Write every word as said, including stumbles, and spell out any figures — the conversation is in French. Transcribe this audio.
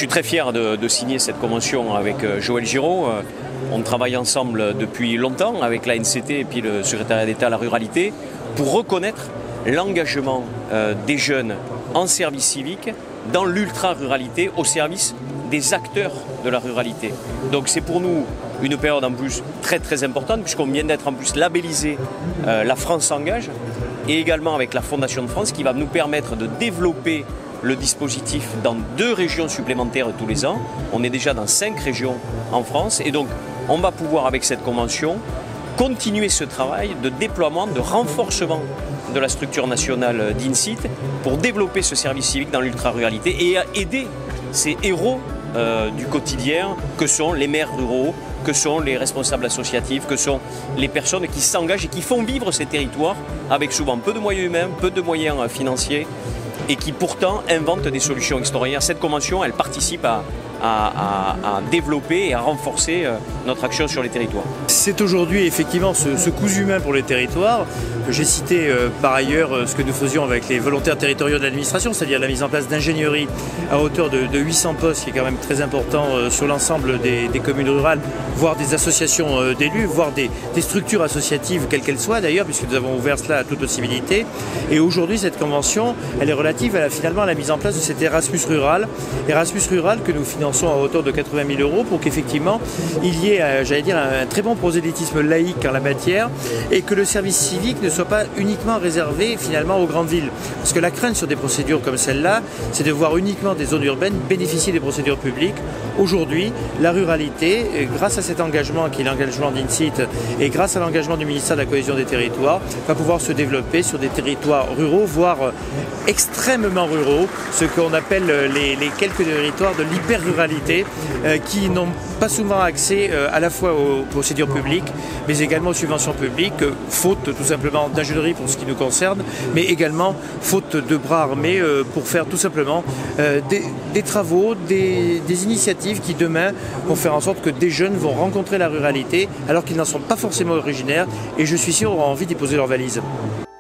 suis très fier de, de signer cette convention avec Joël Giraud. On travaille ensemble depuis longtemps avec l'A N C T et puis le secrétariat d'État à la ruralité pour reconnaître l'engagement des jeunes en service civique dans l'ultra-ruralité au service des acteurs de la ruralité. Donc c'est pour nous une période en plus très très importante puisqu'on vient d'être en plus labellisé euh, La France s'engage et également avec la Fondation de France qui va nous permettre de développer le dispositif dans deux régions supplémentaires tous les ans. On est déjà dans cinq régions en France et donc on va pouvoir avec cette convention continuer ce travail de déploiement, de renforcement de la structure nationale d'INSIT pour développer ce service civique dans l'ultra-ruralité et à aider ces héros euh, du quotidien que sont les maires ruraux, que sont les responsables associatifs, que sont les personnes qui s'engagent et qui font vivre ces territoires avec souvent peu de moyens humains, peu de moyens financiers et qui pourtant inventent des solutions extraordinaires. Cette convention, elle participe à, à, à, à développer et à renforcer notre action sur les territoires. C'est aujourd'hui effectivement ce, ce coût humain pour les territoires. J'ai cité euh, par ailleurs euh, ce que nous faisions avec les volontaires territoriaux de l'administration, c'est-à-dire la mise en place d'ingénierie à hauteur de, de huit cents postes, qui est quand même très important euh, sur l'ensemble des, des communes rurales, voire des associations euh, d'élus, voire des, des structures associatives, quelles qu'elles soient d'ailleurs, puisque nous avons ouvert cela à toute possibilité. Et aujourd'hui, cette convention, elle est relative à la, finalement à la mise en place de cet Erasmus rural, Erasmus rural que nous finançons à hauteur de quatre-vingt mille euros pour qu'effectivement il y ait, euh, j'allais dire, un, un très bon prosélytisme laïque en la matière et que le service civique ne soit pas uniquement réservé finalement aux grandes villes. Parce que la crainte sur des procédures comme celle-là, c'est de voir uniquement des zones urbaines bénéficier des procédures publiques. Aujourd'hui, la ruralité, grâce à cet engagement qui est l'engagement d'INSIT et grâce à l'engagement du ministère de la Cohésion des Territoires, va pouvoir se développer sur des territoires ruraux, voire extrêmement ruraux, ce qu'on appelle les, les quelques territoires de l'hyper-ruralité euh, qui n'ont pas souvent accès euh, à la fois aux procédures publiques, mais également aux subventions publiques, euh, faute tout simplement d'ingénierie pour ce qui nous concerne, mais également faute de bras armés euh, pour faire tout simplement euh, des, des travaux, des, des initiatives qui demain vont faire en sorte que des jeunes vont rencontrer la ruralité alors qu'ils n'en sont pas forcément originaires et je suis sûr auront envie d'y poser leurs valises.